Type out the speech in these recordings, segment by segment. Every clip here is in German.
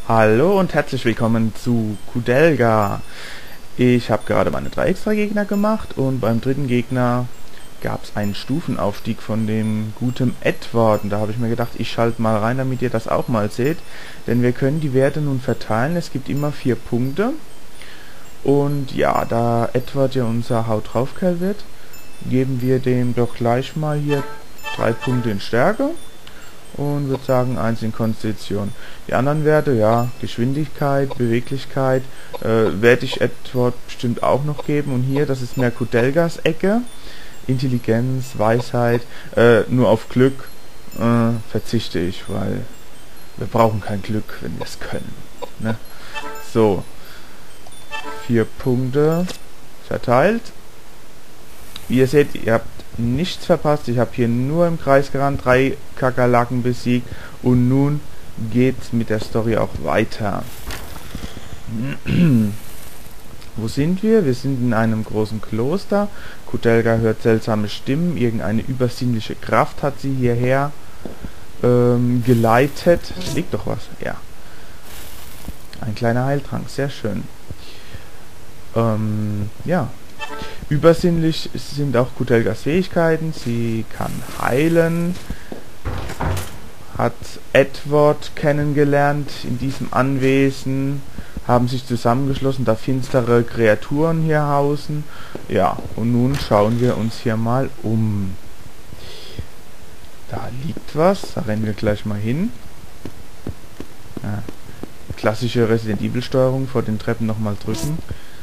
Hallo und herzlich willkommen zu Kudelga. Ich habe gerade meine 3 extra Gegner gemacht und beim dritten Gegner gab es einen Stufenaufstieg von dem guten Edward. Und da habe ich mir gedacht, ich schalte mal rein, damit ihr das auch mal seht. Denn wir können die Werte nun verteilen. Es gibt immer 4 Punkte. Und ja, da Edward ja unser Haut drauf Kerl wird, geben wir dem doch gleich mal hier 3 Punkte in Stärke. Und würde sagen 1 in Konstitution. Die anderen Werte, ja, Geschwindigkeit, Beweglichkeit, werde ich Edward bestimmt auch noch geben. Und hier, das ist mehr Kudelgas Ecke. Intelligenz, Weisheit, nur auf Glück verzichte ich, weil wir brauchen kein Glück, wenn wir es können. Ne? So, 4 Punkte verteilt. Wie ihr seht, ihr habt nichts verpasst. Ich habe hier nur im Kreis gerannt, 3 Kakerlaken besiegt und nun geht's mit der Story auch weiter. Wo sind wir? Wir sind in einem großen Kloster. Kudelga hört seltsame Stimmen. Irgendeine übersinnliche Kraft hat sie hierher geleitet. Liegt doch was. Ja. Ein kleiner Heiltrank. Sehr schön. Ja. Übersinnlich sind auch Kudelgas Fähigkeiten. Sie kann heilen. Hat Edward kennengelernt in diesem Anwesen. Haben sich zusammengeschlossen, da finstere Kreaturen hier hausen. Ja, und nun schauen wir uns hier mal um. Da liegt was. Da rennen wir gleich mal hin. Ja, klassische Resident Evil Steuerung, vor den Treppen nochmal drücken.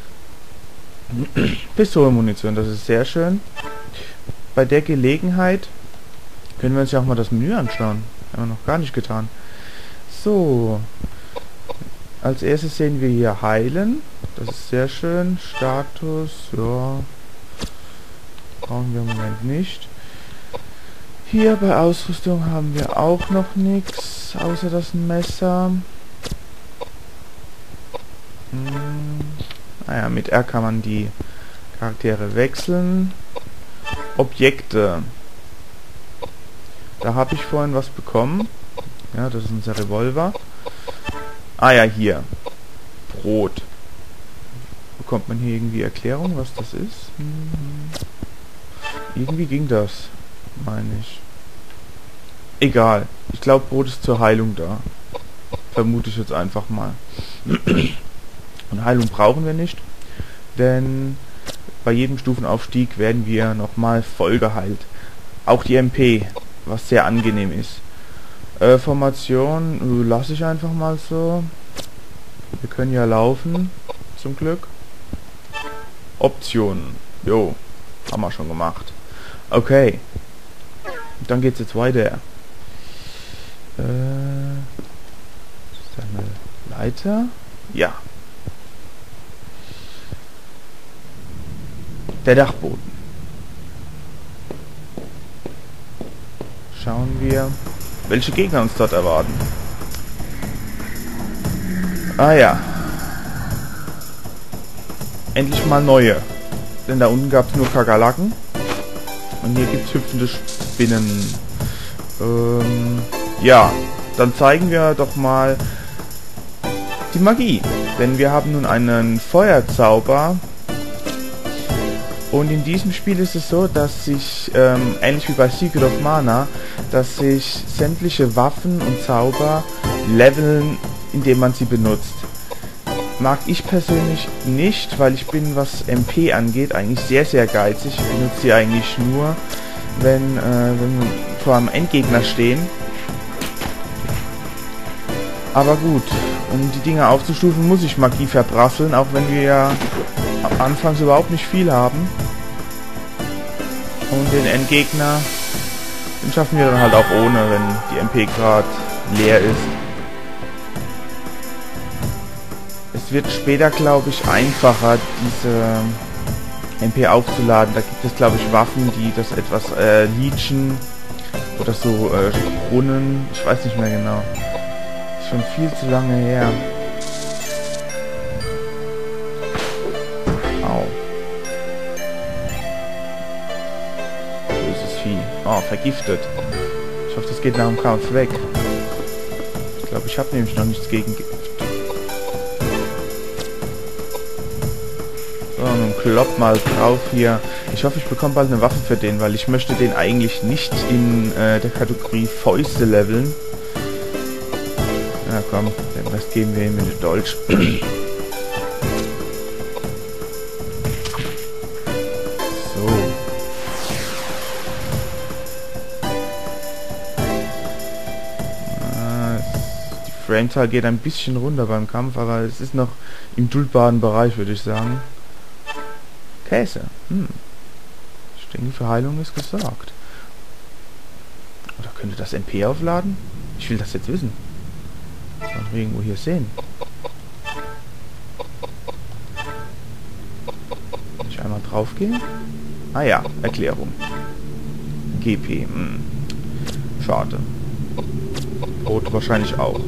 Pistolenmunition, das ist sehr schön. Bei der Gelegenheit können wir uns ja auch mal das Menü anschauen. Haben wir noch gar nicht getan. So. Als erstes sehen wir hier Heilen. Das ist sehr schön. Status, ja. Brauchen wir im Moment nicht. Hier bei Ausrüstung haben wir auch noch nichts, außer das Messer. Naja, mit R kann man die Charaktere wechseln. Objekte. Da habe ich vorhin was bekommen. Ja, das ist unser Revolver. Ah ja, hier. Brot. Bekommt man hier irgendwie Erklärung, was das ist? Irgendwie ging das, meine ich. Egal. Ich glaube, Brot ist zur Heilung da. Vermute ich jetzt einfach mal. Und Heilung brauchen wir nicht, denn bei jedem Stufenaufstieg werden wir nochmal voll geheilt. Auch die MP, was sehr angenehm ist. Formation lasse ich einfach mal so. Wir können ja laufen, zum Glück. Optionen. Jo, haben wir schon gemacht. Okay. Dann geht's jetzt weiter. Ist da eine Leiter? Ja. Der Dachboden. Schauen wir, welche Gegner uns dort erwarten. Ah ja. Endlich mal neue. Denn da unten gab es nur Kakerlaken. Und hier gibt es hüpfende Spinnen. Ja, dann zeigen wir doch mal die Magie. Denn wir haben nun einen Feuerzauber. Und in diesem Spiel ist es so, dass sich, ähnlich wie bei Secret of Mana, dass sich sämtliche Waffen und Zauber leveln, indem man sie benutzt. Mag ich persönlich nicht, weil ich bin, was MP angeht, eigentlich sehr, sehr geizig. Ich benutze sie eigentlich nur, wenn wir vor einem Endgegner stehen. Aber gut, um die Dinge aufzustufen, muss ich Magie verprasseln, auch wenn wir ja anfangs überhaupt nicht viel haben. Und den Endgegner, den schaffen wir dann halt auch ohne, wenn die MP gerade leer ist. Es wird später, glaube ich, einfacher, diese MP aufzuladen. Da gibt es, glaube ich, Waffen, die das etwas leechen oder so Brunnen. Ich weiß nicht mehr genau. Ist schon viel zu lange her. Au. Böses Vieh. Oh, vergiftet. Ich hoffe, das geht nach dem Kampf weg. Ich glaube, ich habe nämlich noch nichts gegen So, nun klopp mal drauf hier. Ich hoffe, ich bekomme bald eine Waffe für den, weil ich möchte den eigentlich nicht in der Kategorie Fäuste leveln. Ja komm, den Rest geben wir ihm in den Dolch. So. Die Framezahl geht ein bisschen runter beim Kampf, aber es ist noch im duldbaren Bereich, würde ich sagen. Käse. Ich denke, für Heilung ist gesorgt. Oder könnte das MP aufladen? Ich will das jetzt wissen. Kann ich irgendwo hier sehen. Kann ich einmal drauf gehen? Ah ja, Erklärung. GP. Schade. Rot wahrscheinlich auch.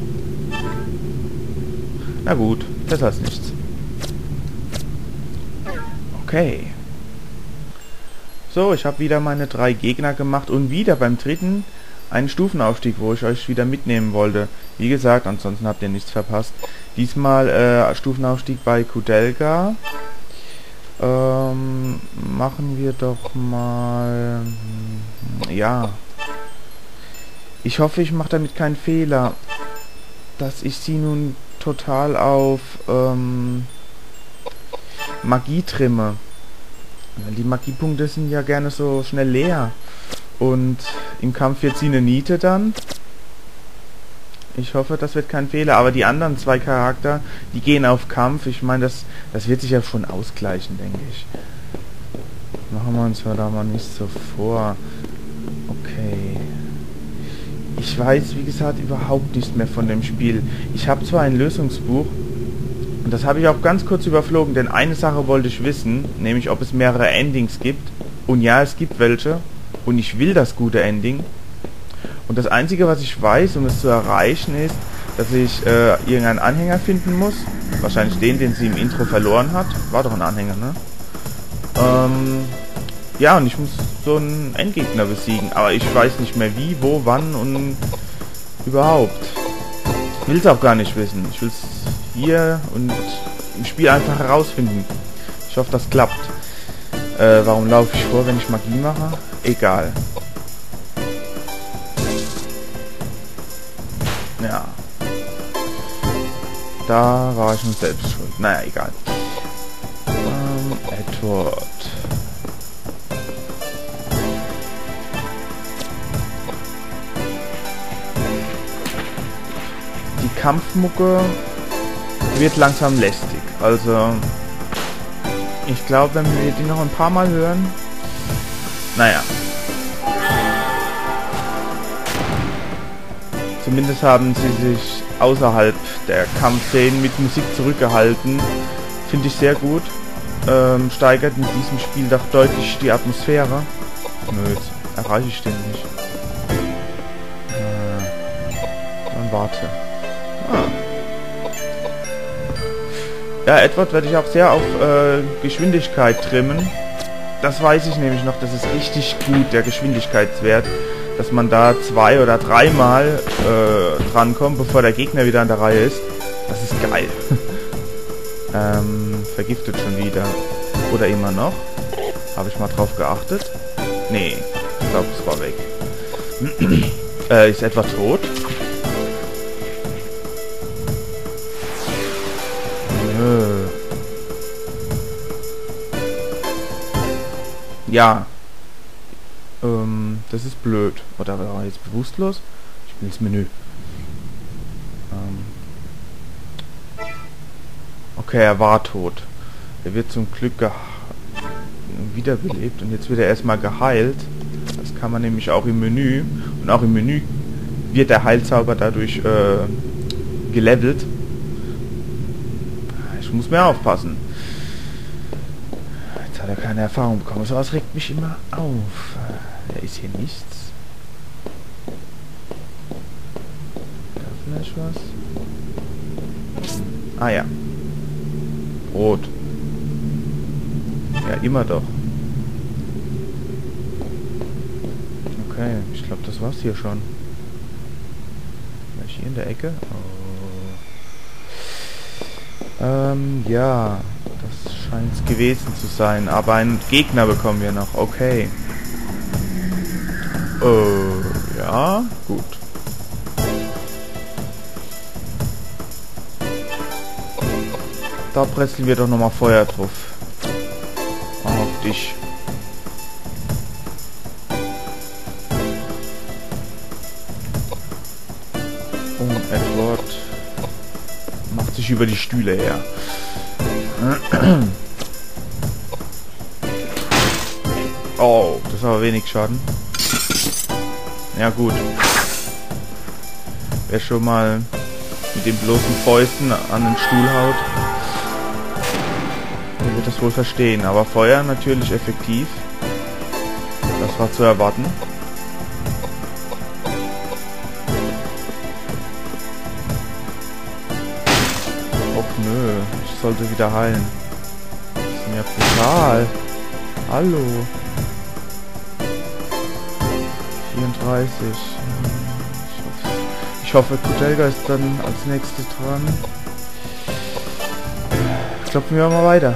Na gut, besser als nichts. Okay. So, ich habe wieder meine 3 Gegner gemacht und wieder beim dritten einen Stufenaufstieg, wo ich euch wieder mitnehmen wollte. Wie gesagt, ansonsten habt ihr nichts verpasst. Diesmal Stufenaufstieg bei Kudelga. Machen wir doch mal... ja. Ich hoffe, ich mache damit keinen Fehler, dass ich sie nun total auf Magie trimme. Die Magiepunkte sind ja gerne so schnell leer. Und im Kampf wird sie eine Niete dann. Ich hoffe, das wird kein Fehler. Aber die anderen 2 Charakter, die gehen auf Kampf. Ich meine, das wird sich ja schon ausgleichen, denke ich. Machen wir uns da mal nicht so vor. Okay. Ich weiß, wie gesagt, überhaupt nichts mehr von dem Spiel. Ich habe zwar ein Lösungsbuch, und das habe ich auch ganz kurz überflogen, denn eine Sache wollte ich wissen, nämlich ob es mehrere Endings gibt. Und ja, es gibt welche. Und ich will das gute Ending. Und das Einzige, was ich weiß, um es zu erreichen, ist, dass ich irgendeinen Anhänger finden muss. Wahrscheinlich den sie im Intro verloren hat. War doch ein Anhänger, ne? Ja, und ich muss so einen Endgegner besiegen. Aber ich weiß nicht mehr wie, wo, wann und überhaupt. Ich will es auch gar nicht wissen. Ich will es hier und im Spiel einfach herausfinden. Ich hoffe, das klappt. Warum laufe ich vor, wenn ich Magie mache? Egal. Ja. Da war ich nun selbst schuld. Naja, egal. Edward. Die Kampfmucke wird langsam lästig. Also, ich glaube, wenn wir die noch ein paar Mal hören... Naja. Zumindest haben sie sich außerhalb der Kampfszenen mit Musik zurückgehalten. Finde ich sehr gut. Steigert in diesem Spiel doch deutlich die Atmosphäre. Nö, jetzt erreiche ich den nicht. Dann warte. Ja, Edward werde ich auch sehr auf Geschwindigkeit trimmen. Das weiß ich nämlich noch, das ist richtig gut, der Geschwindigkeitswert. Dass man da 2 oder 3 Mal drankommt, bevor der Gegner wieder an der Reihe ist. Das ist geil. Vergiftet schon wieder. Oder immer noch. Habe ich mal drauf geachtet? Nee, ich glaube, es war weg. Ist etwa tot? Ja. Das ist blöd. Oder war er jetzt bewusstlos? Ich will ins Menü. Okay, er war tot. Er wird zum Glück wiederbelebt und jetzt wird er erstmal geheilt. Das kann man nämlich auch im Menü. Und auch im Menü wird der Heilzauber dadurch gelevelt. Ich muss mehr aufpassen. Jetzt hat er keine Erfahrung bekommen. So was regt mich immer auf. Da ist hier nichts. Da vielleicht was? Ah ja. Rot. Ja, immer doch. Okay, ich glaube, das war's hier schon. Vielleicht hier in der Ecke? Oh. Ja, das scheint es gewesen zu sein. Aber einen Gegner bekommen wir noch. Okay. Ja, gut. Da presseln wir doch nochmal Feuer drauf. Auf dich. Und Edward macht sich über die Stühle her. Oh, das ist aber wenig Schaden. Ja gut. Wer schon mal mit den bloßen Fäusten an den Stuhl haut, der wird das wohl verstehen. Aber Feuer natürlich effektiv. Das war zu erwarten. Och nö, ich sollte wieder heilen. Das ist mir brutal. Hallo. 34. Ich hoffe, Kudelga ist dann als nächstes dran. Klopfen wir mal weiter.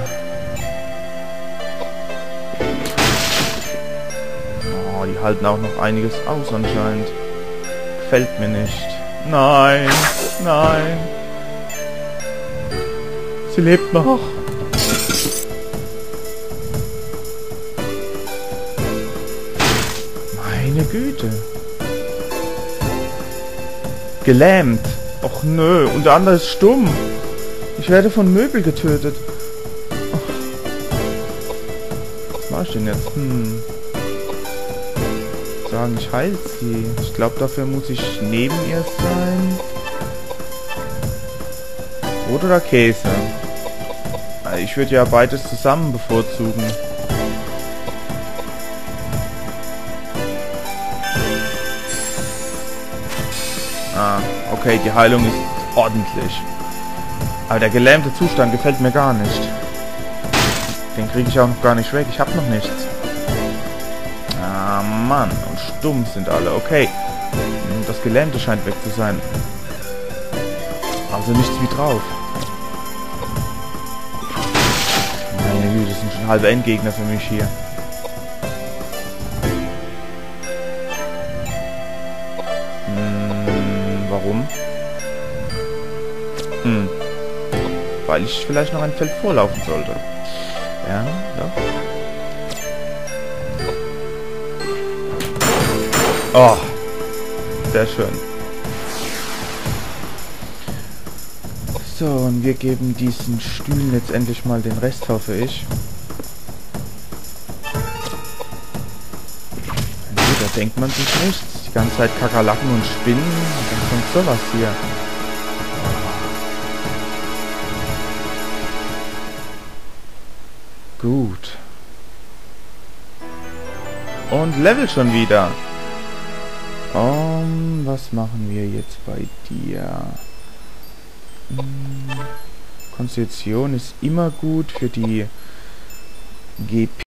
Oh, die halten auch noch einiges aus anscheinend. Gefällt mir nicht. Nein, nein. Sie lebt noch. Meine Güte. Gelähmt. Och nö, und der andere ist stumm. Ich werde von Möbel getötet. Oh. Was mache ich denn jetzt? Sagen, ich heile sie. Ich glaube, dafür muss ich neben ihr sein. Brot oder Käse? Ich würde ja beides zusammen bevorzugen. Ah, okay, die Heilung ist ordentlich. Aber der gelähmte Zustand gefällt mir gar nicht. Den kriege ich auch noch gar nicht weg. Ich habe noch nichts. Ah, Mann. Und stumm sind alle. Okay. Das Gelähmte scheint weg zu sein. Also nichts wie drauf. Meine Güte, das sind schon halbe Endgegner für mich hier. Warum? Weil ich vielleicht noch ein Feld vorlaufen sollte. Ja, ja. Oh, sehr schön. So, und wir geben diesen Stühlen jetzt endlich mal den Rest, hoffe ich. Da denkt man sich nichts. Die ganze Zeit Kakerlaken und Spinnen. Und dann kommt sowas hier. Gut. Und Level schon wieder. Was machen wir jetzt bei dir? Konstitution ist immer gut für die GP.